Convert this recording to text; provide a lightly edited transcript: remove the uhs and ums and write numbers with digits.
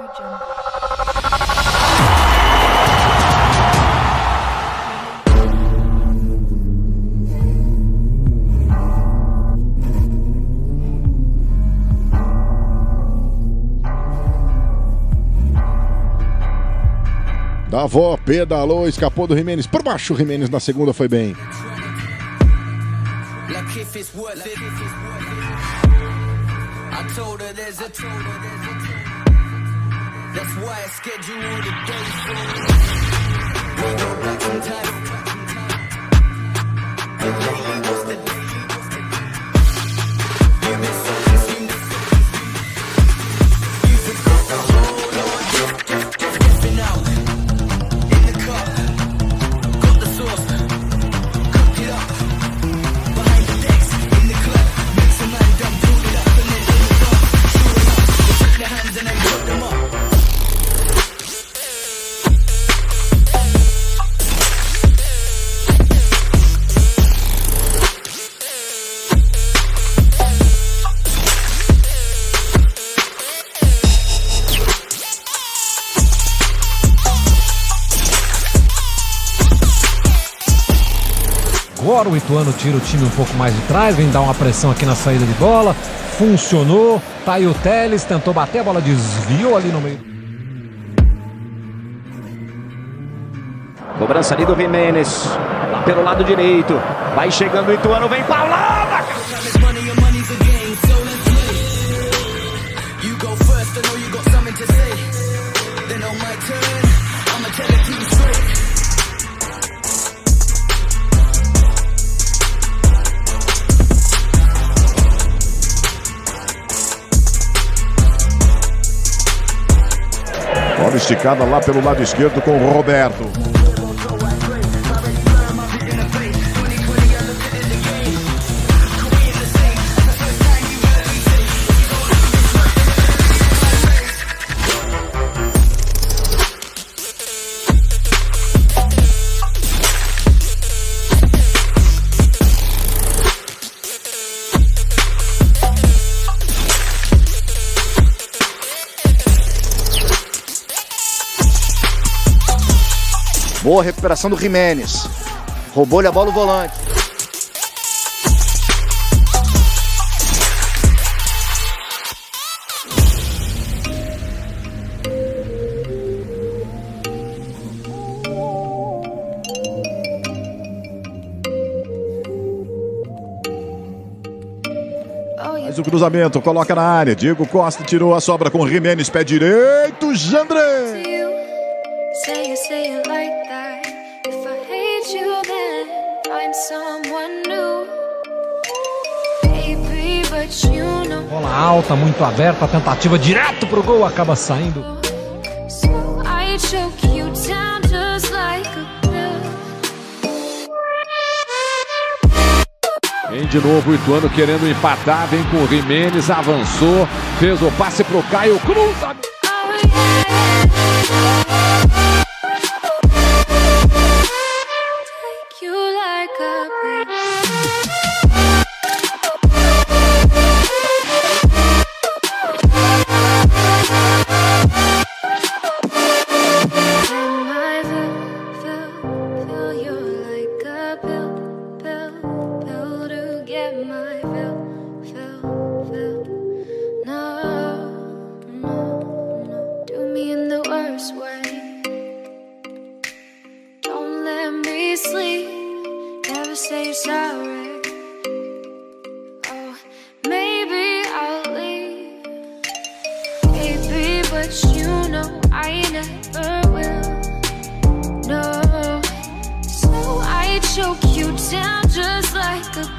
Davó pedalou, escapou do Jimenez. Por baixo, o Jimenez na segunda foi bem. Agora o Ituano tira o time um pouco mais de trás, vem dar uma pressão aqui na saída de bola, funcionou, tá aí o Teles, tentou bater, a bola desviou ali no meio. Cobrança ali do Jimenez, lá pelo lado direito, vai chegando o Ituano, vem paulada! Bola esticada lá pelo lado esquerdo com o Roberto. Boa recuperação do Jimenez. Roubou-lhe a bola o volante. Faz o cruzamento, coloca na área. Diego Costa tirou a sobra com o Jimenez, pé direito, Jandré. Bola alta, muito aberta, a tentativa direto pro gol, acaba saindo. Vem de novo o Ituano querendo empatar, vem com o Jimenez, avançou, fez o passe pro Caio Cruz. Say sorry. Oh, maybe I'll leave, baby, but you know I never will. No, so I choke you down just like a